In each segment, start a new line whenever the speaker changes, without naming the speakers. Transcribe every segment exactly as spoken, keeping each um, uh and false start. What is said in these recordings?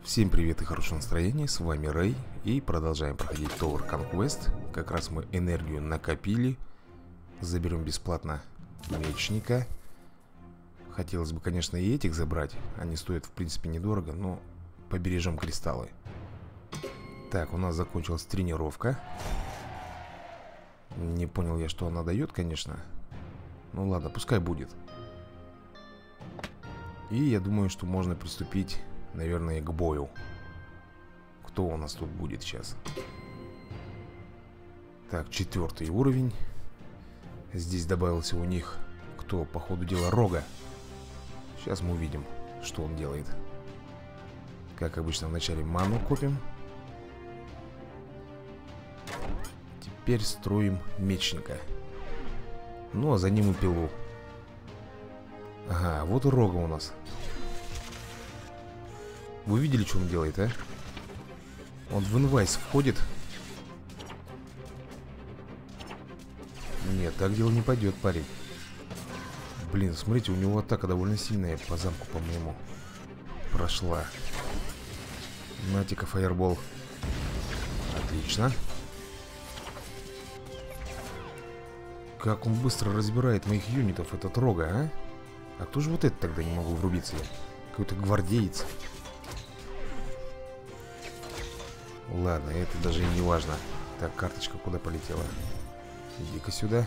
Всем привет и хорошего настроения, с вами Рэй. И продолжаем проходить Tower Conquest. Как раз мы энергию накопили. Заберем бесплатно мечника. Хотелось бы, конечно, и этих забрать. Они стоят, в принципе, недорого, но побережем кристаллы. Так, у нас закончилась тренировка. Не понял я, что она дает, конечно. Ну ладно, пускай будет. И я думаю, что можно приступить, наверное, к бою. Кто у нас тут будет сейчас? Так, четвертый уровень. Здесь добавился у них, кто, по ходу дела, Рога. Сейчас мы увидим, что он делает. Как обычно, вначале ману копим. Теперь строим мечника. Ну, а за ним и пилу. Ага, вот и Рога у нас. Вы видели, что он делает, а? Он в инвайс входит. Нет, так дело не пойдет, парень. Блин, смотрите, у него атака довольно сильная по замку, по-моему. Прошла. Натика, фаербол. Отлично. Как он быстро разбирает моих юнитов, этот Рога, а? А кто же вот это тогда, не могу врубиться я? Какой-то гвардеец. Ладно, это даже и не важно. Так, карточка куда полетела? Иди-ка сюда.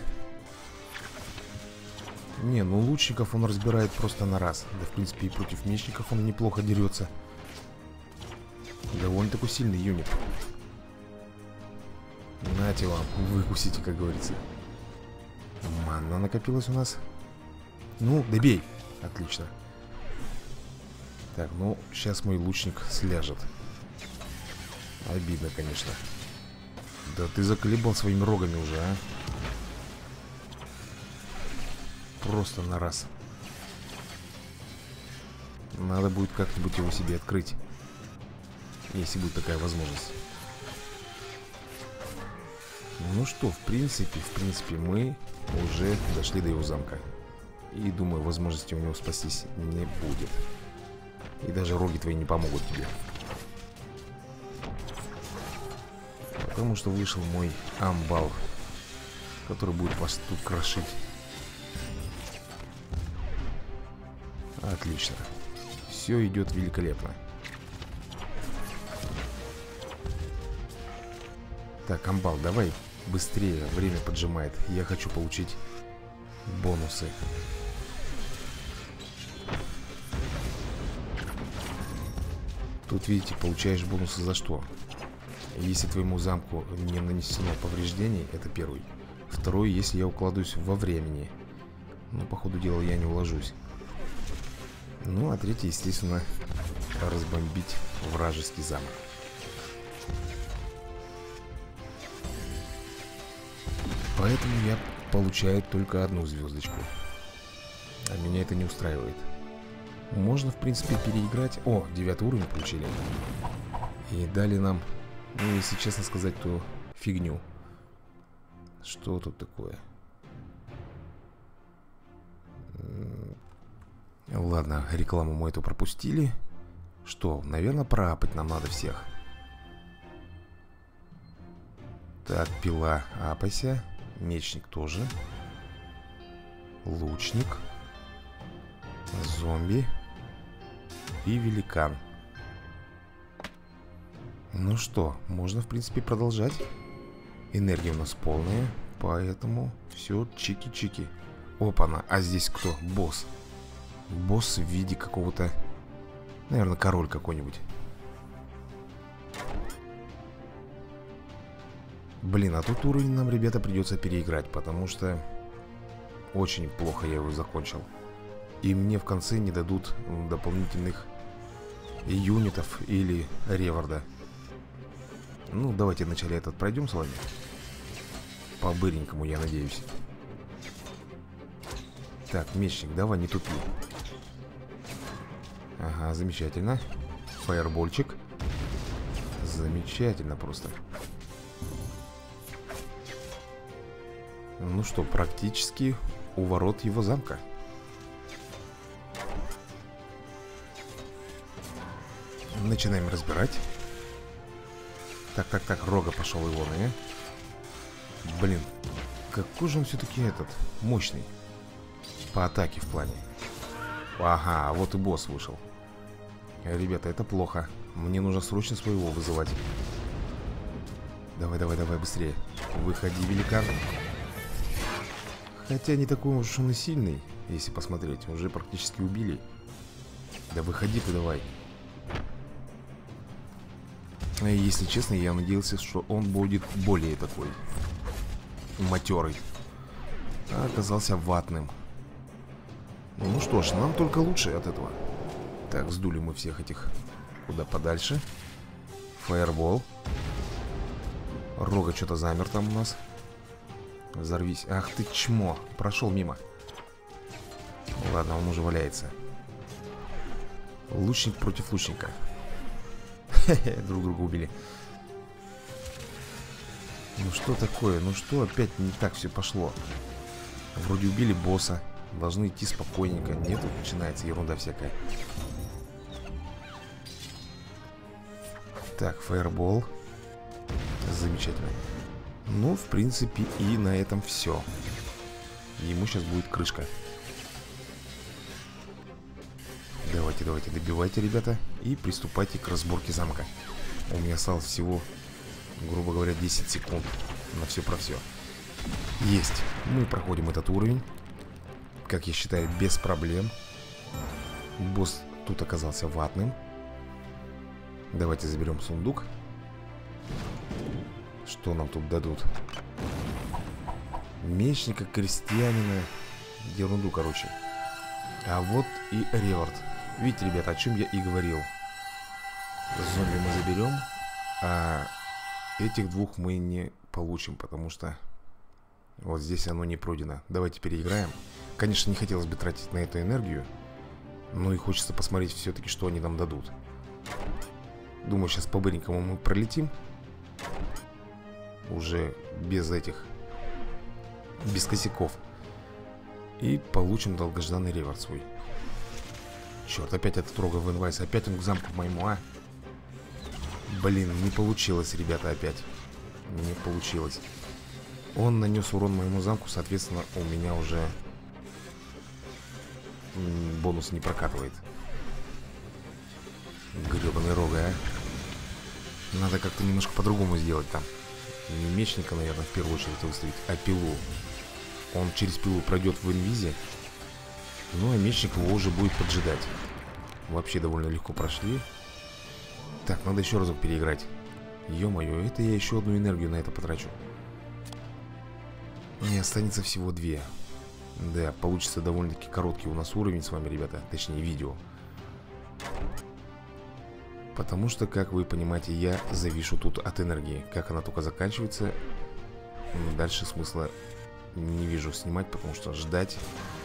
Не, ну лучников он разбирает просто на раз. Да, в принципе, и против мечников он неплохо дерется. Довольно такой сильный юнит. Нате вам, выкусите, как говорится. Манна накопилась у нас. Ну, добей. Отлично. Так, ну, сейчас мой лучник сляжет. Обидно, конечно. Да ты заколебал своими рогами уже, а? Просто на раз. Надо будет как-нибудь его себе открыть, если будет такая возможность. Ну что, в принципе, в принципе, мы уже дошли до его замка. И думаю, возможности у него спастись не будет. И даже роги твои не помогут тебе. Потому что вышел мой амбал, который будет вас тут крошить. Отлично. Все идет великолепно. Так, амбал, давай быстрее, время поджимает. Я хочу получить бонусы. Тут, видите, получаешь бонусы за что? Если твоему замку не нанесено повреждений, это первый. Второй, если я укладываюсь во времени. Ну, по ходу дела, я не уложусь. Ну, а третий, естественно, разбомбить вражеский замок. Поэтому я получаю только одну звездочку. А меня это не устраивает. Можно, в принципе, переиграть. О, девятый уровень получили. И дали нам, ну, если честно сказать, то фигню. Что тут такое? Ладно, рекламу мы эту пропустили. Что, наверное, проапать нам надо всех. Так, пила, апайся. Мечник тоже. Лучник. Зомби. И великан. Ну что, можно, в принципе, продолжать. Энергия у нас полная, поэтому все чики-чики. Опа-на, а здесь кто? Босс. Босс в виде какого-то, наверное, король какой-нибудь. Блин, а тут уровень нам, ребята, придется переиграть, потому что очень плохо я его закончил. И мне в конце не дадут дополнительных юнитов или реварда. Ну, давайте вначале этот пройдем с вами. По-быренькому, я надеюсь. Так, мечник, давай, не тупи. Ага, замечательно. Фаербольчик. Замечательно просто. Ну что, практически у ворот его замка. Начинаем разбирать. Так, так, так, Рога пошел его, э? Блин, какой же он все-таки этот мощный. По атаке в плане. Ага, вот и босс вышел. Ребята, это плохо. Мне нужно срочно своего вызывать. Давай, давай, давай, быстрее. Выходи, великан. Хотя не такой уж он и сильный, если посмотреть. Уже практически убили. Да выходи ты давай. Если честно, я надеялся, что он будет более такой матерый. А оказался ватным. Ну что ж, нам только лучше от этого. Так, сдули мы всех этих куда подальше. Фаербол. Рога что-то замер там у нас. Взорвись. Ах ты чмо. Прошел мимо. Ладно, он уже валяется. Лучник против лучника. Хе-хе, друг друга убили. Ну что такое? Ну что опять не так все пошло? Вроде убили босса. Должны идти спокойненько. Нет, тут начинается ерунда всякая. Так, фаербол. Замечательно. Ну, в принципе, и на этом все. Ему сейчас будет крышка. Давайте, давайте, добивайте, ребята. И приступайте к разборке замка. У меня осталось всего, грубо говоря, десять секунд на все про все. Есть. Мы проходим этот уровень. Как я считаю, без проблем. Босс тут оказался ватным. Давайте заберем сундук. Что нам тут дадут? Мечника, крестьянина. Ерунду, короче. А вот и реворд. Видите, ребята, о чем я и говорил. Зомби мы заберем, а этих двух мы не получим, потому что вот здесь оно не пройдено. Давайте переиграем. Конечно, не хотелось бы тратить на эту энергию, но и хочется посмотреть все-таки, что они нам дадут. Думаю, сейчас по-быренькому мы пролетим. Уже без этих, без косяков. И получим долгожданный реворд свой. Черт, опять этот Рога в инвайс. Опять он к замку моему, а? Блин, не получилось, ребята, опять. Не получилось. Он нанес урон моему замку, соответственно, у меня уже бонус не прокатывает. Гребаный Рога, а? Надо как-то немножко по-другому сделать там. Не мечника, наверное, в первую очередь выставить, а пилу. Он через пилу пройдет в инвизе. Ну, а мечник его уже будет поджидать. Вообще довольно легко прошли. Так, надо еще разок переиграть. Ё-моё, это я еще одну энергию на это потрачу. Не останется всего две. Да, получится довольно-таки короткий у нас уровень с вами, ребята. Точнее, видео. Потому что, как вы понимаете, я завишу тут от энергии. Как она только заканчивается, дальше смысла не вижу снимать, потому что ждать.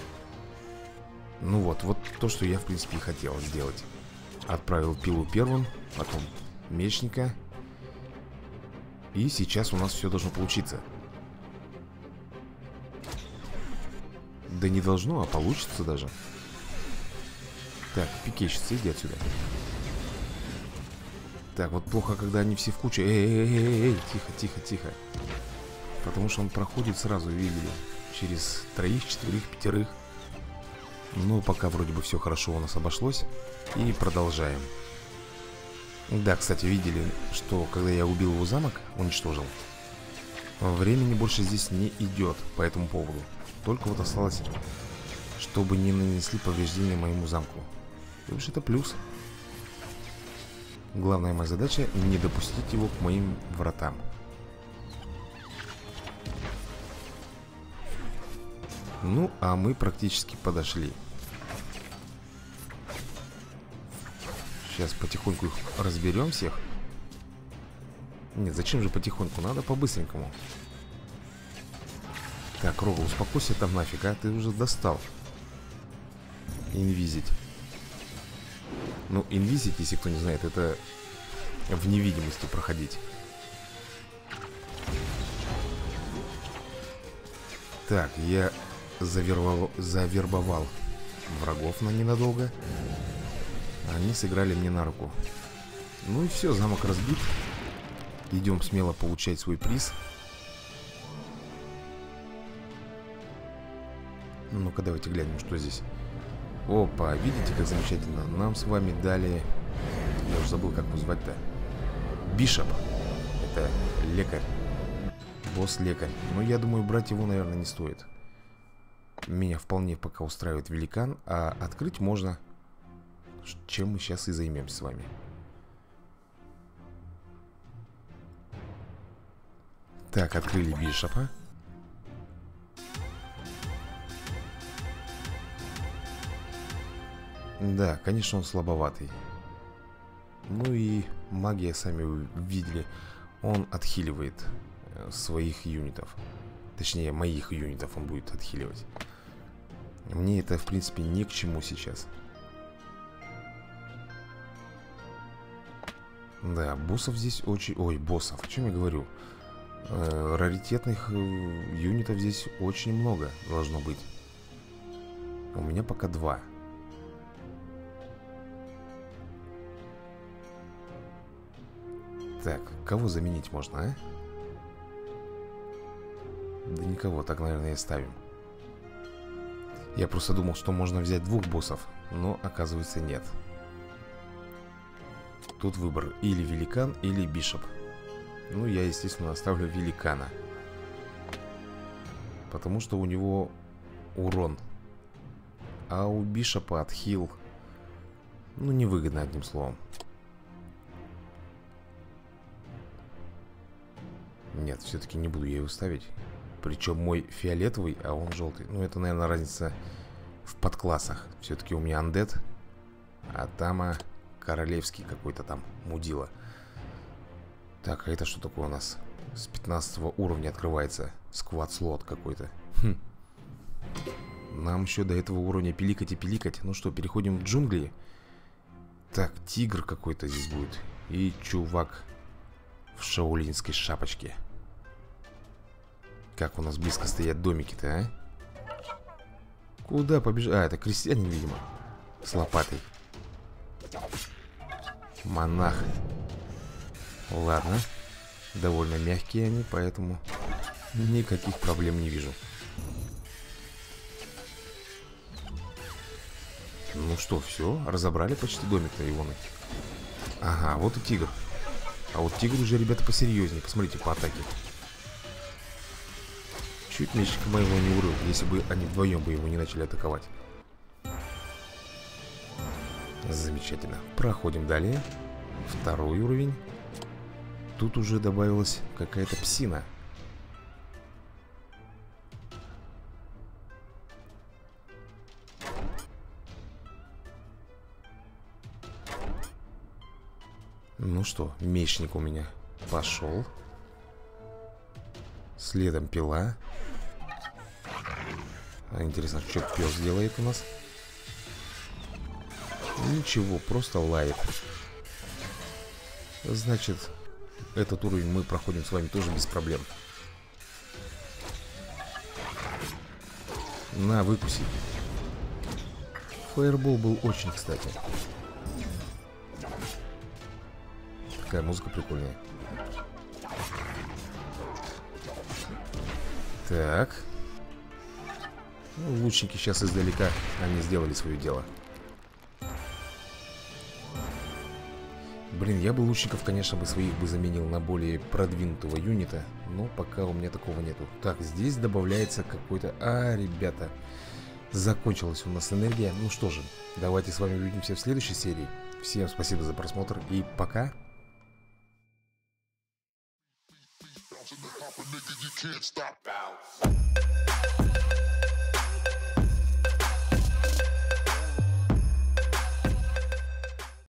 Ну вот, вот то, что я, в принципе, и хотел сделать. Отправил пилу первым, потом мечника. И сейчас у нас все должно получиться. Да не должно, а получится даже. Так, пикейщица, иди отсюда. Так, вот плохо, когда они все в куче. Эй-эй-эй-эй, тихо, тихо, тихо. Потому что он проходит сразу, видели, через троих, четверых, пятерых. Ну, пока вроде бы все хорошо у нас обошлось. И продолжаем. Да, кстати, видели, что когда я убил его замок, уничтожил, времени больше здесь не идет по этому поводу. Только вот осталось, чтобы не нанесли повреждения моему замку. И уж это плюс. Главная моя задача — не допустить его к моим вратам. Ну, а мы практически подошли. Сейчас потихоньку их разберем всех. Нет, зачем же потихоньку? Надо по-быстренькому. Так, Рога, успокойся там нафиг, а? Ты уже достал. Инвизить. Ну, инвизить, если кто не знает, это в невидимости проходить. Так, я завербовал, завербовал врагов на ненадолго. Они сыграли мне на руку. Ну и все, замок разбит. Идем смело получать свой приз. Ну-ка, давайте глянем, что здесь. Опа, видите, как замечательно. Нам с вами дали... Я уже забыл, как его звать-то. Бишоп. Это лекарь. Босс-лекарь. Но я думаю, брать его, наверное, не стоит. Меня вполне пока устраивает великан. А открыть можно. Чем мы сейчас и займемся с вами. Так, открыли Бишопа. Да, конечно, он слабоватый. Ну и магия, сами вы видели, он отхиливает своих юнитов. Точнее, моих юнитов он будет отхиливать. Мне это, в принципе, ни к чему сейчас. Да, боссов здесь очень... Ой, боссов, о чем я говорю? Э, раритетных э, юнитов здесь очень много должно быть. У меня пока два. Так, кого заменить можно, а? Да никого, так, наверное, и ставим. Я просто думал, что можно взять двух боссов, но оказывается нет. Тут выбор или великан, или бишоп. Ну, я, естественно, оставлю великана. Потому что у него урон. А у бишопа отхил. Ну, невыгодно, одним словом. Нет, все-таки не буду я его ставить. Причем мой фиолетовый, а он желтый. Ну, это, наверное, разница в подклассах. Все-таки у меня андед, а там а, королевский какой-то там мудила. Так, а это что такое у нас? С пятнадцатого уровня открывается сквад-слот какой-то. Хм. Нам еще до этого уровня пиликать и пиликать. Ну что, переходим в джунгли. Так, тигр какой-то здесь будет. И чувак в шаолиньской шапочке. Как у нас близко стоят домики-то, а? Куда побежать? А, это крестьянин, видимо. С лопатой. Монах. Ладно. Довольно мягкие они, поэтому никаких проблем не вижу. Ну что, все, разобрали почти домик-то его. Ага, вот и тигр. А вот тигр уже, ребята, посерьезнее. Посмотрите по атаке. Чуть мечика моего не урыл, если бы они вдвоем бы его не начали атаковать. Замечательно. Проходим далее. Второй уровень. Тут уже добавилась какая-то псина. Ну что, мечник у меня пошел. Следом пила. А интересно, что пес делает у нас? Ничего, просто лает. Значит, этот уровень мы проходим с вами тоже без проблем. На, выкуси. Фаербол был очень кстати. Такая музыка прикольная. Так. Ну, лучники сейчас издалека, они сделали свое дело. Блин, я бы лучников, конечно, бы своих бы заменил на более продвинутого юнита. Но пока у меня такого нету. Так, здесь добавляется какой-то... А, ребята, закончилась у нас энергия. Ну что же, давайте с вами увидимся в следующей серии. Всем спасибо за просмотр и пока.
Nigga, you can't stop. Bounce.